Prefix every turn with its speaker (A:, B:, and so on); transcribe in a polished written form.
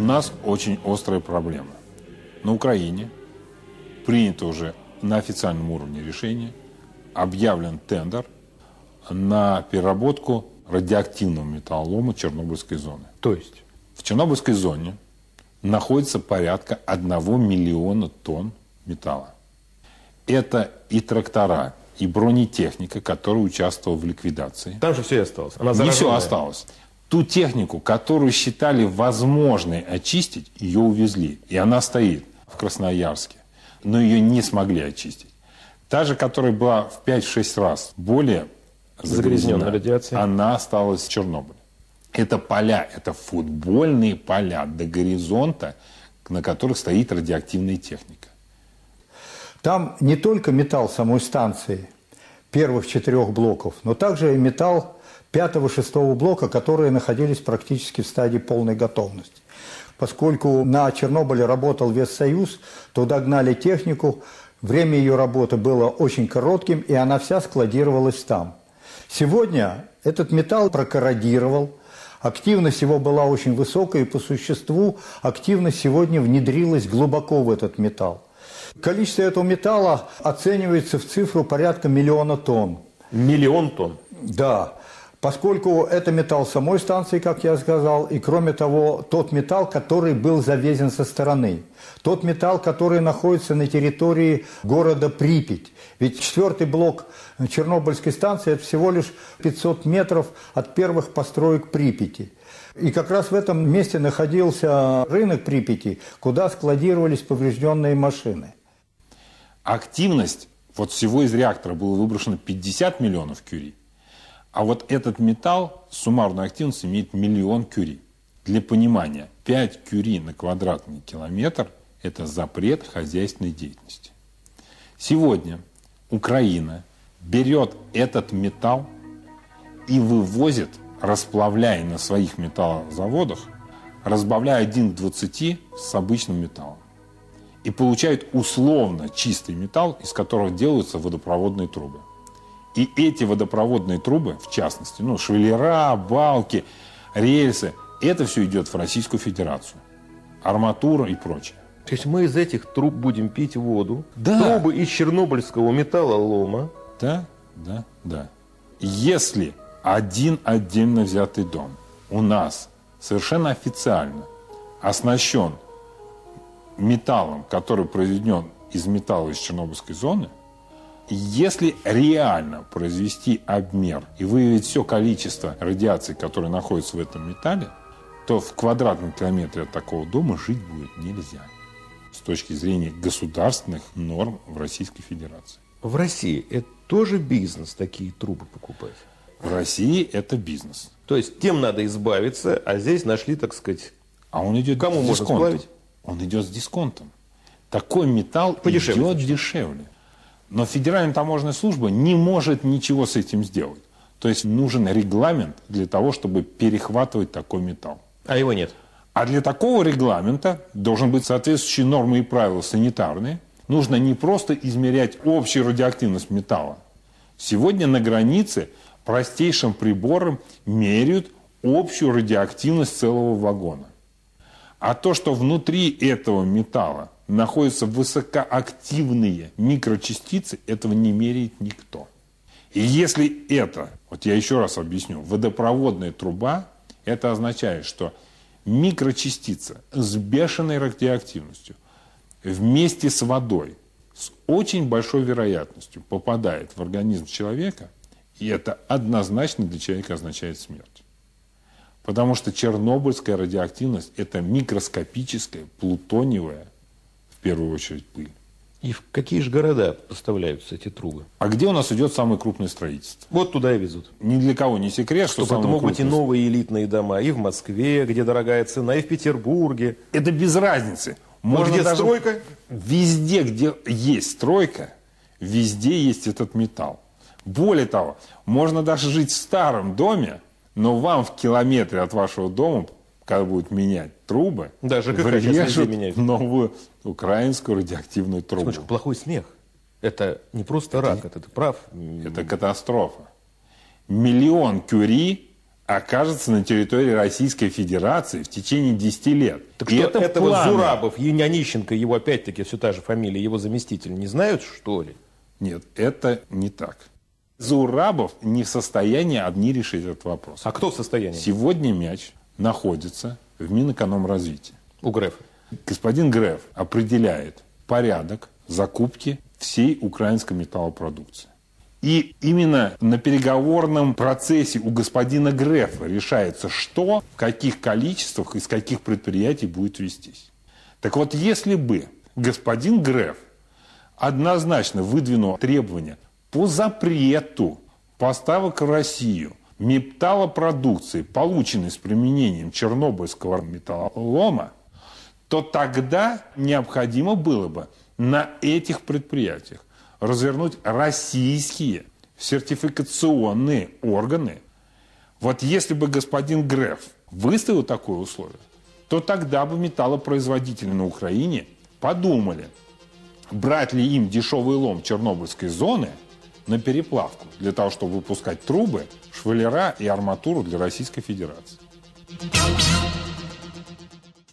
A: нас очень острая проблема. На Украине принято уже на официальном уровне решение, объявлен тендер на переработку радиоактивного металлолома Чернобыльской зоны.
B: То есть?
A: В Чернобыльской зоне находится порядка 1 миллиона тонн металла. Это и трактора, и бронетехника, которая участвовала в ликвидации.
B: Там же все и осталось. Она
A: Не все осталось. Ту технику, которую считали возможной очистить, ее увезли. И она стоит в Красноярске. Но ее не смогли очистить. Та же, которая была в 5-6 раз более загрязнена
B: радиацией,
A: она осталась в Чернобыле. Это поля, это футбольные поля до горизонта, на которых стоит радиоактивная техника.
C: Там не только металл самой станции, первых 4 блоков, но также и металл 5-6 блока, которые находились практически в стадии полной готовности. Поскольку на Чернобыле работал Вестсоюз, туда гнали технику, время ее работы было очень коротким, и она вся складировалась там. Сегодня этот металл прокорродировал, активность его была очень высокая, и по существу активность сегодня внедрилась глубоко в этот металл. Количество этого металла оценивается в цифру порядка 1 миллиона тонн.
B: 1 миллион тонн?
C: Да, поскольку это металл самой станции, как я сказал, и кроме того, тот металл, который был завезен со стороны. Тот металл, который находится на территории города Припять. Ведь 4-й блок Чернобыльской станции – это всего лишь 500 метров от первых построек Припяти. И как раз в этом месте находился рынок Припяти, куда складировались поврежденные машины.
A: Активность, вот всего из реактора было выброшено 50 миллионов кюри, а вот этот металл, суммарную активность имеет 1 миллион кюри. Для понимания, 5 кюри на квадратный километр – это запрет хозяйственной деятельности. Сегодня Украина берет этот металл и вывозит, расплавляя на своих металлозаводах, разбавляя 1 к 20 с обычным металлом. И получают условно чистый металл, из которого делаются водопроводные трубы. И эти водопроводные трубы, в частности, швеллера, балки, рельсы, это все идет в Российскую Федерацию. Арматура и прочее.
B: То есть мы из этих труб будем пить воду?
A: Да.
B: Трубы из чернобыльского металлолома?
A: Да. Если один отдельно взятый дом у нас совершенно официально оснащен металлом, который произведен из металла из Чернобыльской зоны, если реально произвести обмер и выявить все количество радиации, которое находится в этом металле, то в квадратном километре от такого дома жить будет нельзя с точки зрения государственных норм в Российской Федерации.
B: В России это тоже бизнес, такие трубы покупать?
A: В России это бизнес.
B: То есть тем надо избавиться, а здесь нашли, так сказать,
A: а он идет
B: кому
A: с
B: можно
A: дисконтом.
B: сплавить?
A: Он идет с дисконтом. Такой металл
B: подешевле,
A: идет дешевле. Но Федеральная таможенная служба не может ничего с этим сделать. То есть нужен регламент для того, чтобы перехватывать такой металл.
B: А его нет?
A: А для такого регламента должны быть соответствующие нормы и правила санитарные. Нужно не просто измерять общую радиоактивность металла. Сегодня на границе простейшим прибором меряют общую радиоактивность целого вагона. А то, что внутри этого металла находятся высокоактивные микрочастицы, этого не меряет никто. И если это, вот я еще раз объясню, водопроводная труба, это означает, что микрочастица с бешеной радиоактивностью вместе с водой с очень большой вероятностью попадает в организм человека, и это однозначно для человека означает смерть. Потому что чернобыльская радиоактивность – это микроскопическая, плутониевая, в первую очередь, пыль.
B: И в какие же города поставляются эти трубы?
A: А где у нас идет самое крупное строительство?
B: Вот туда и везут.
A: Ни для кого не секрет, что самое
B: это могут быть и
A: крупное...
B: новые элитные дома, и в Москве, где дорогая цена, и в Петербурге.
A: Это без разницы.
B: Можно где даже... стройка?
A: Везде, где есть стройка, везде есть этот металл. Более того, можно даже жить в старом доме, но вам в километре от вашего дома, когда будут менять трубы, врежут новую украинскую радиоактивную трубу.
B: Слушай, плохой смех. Это не просто рак, это ты прав.
A: Это катастрофа. 1 миллион кюри окажется на территории Российской Федерации в течение 10 лет.
B: Так
A: И
B: что
A: это
B: этого
A: планы.
B: Зурабов, Янищенко, его опять-таки все та же фамилия, его заместитель, не знают, что ли?
A: Нет, это не так. Зурабов не в состоянии одни решить этот вопрос.
B: А кто в состоянии?
A: Сегодня мяч находится в Минэкономразвитии.
B: У Грефа.
A: Господин Греф определяет порядок закупки всей украинской металлопродукции. И именно на переговорном процессе у господина Грефа решается, что, в каких количествах, из каких предприятий будет вестись. Так вот, если бы господин Греф однозначно выдвинул требования по запрету поставок в Россию металлопродукции, полученной с применением чернобыльского металлолома, то тогда необходимо было бы на этих предприятиях развернуть российские сертификационные органы. Вот если бы господин Греф выставил такое условие, то тогда бы металлопроизводители на Украине подумали, брать ли им дешевый лом Чернобыльской зоны на переплавку для того, чтобы выпускать трубы, швеллера и арматуру для Российской Федерации.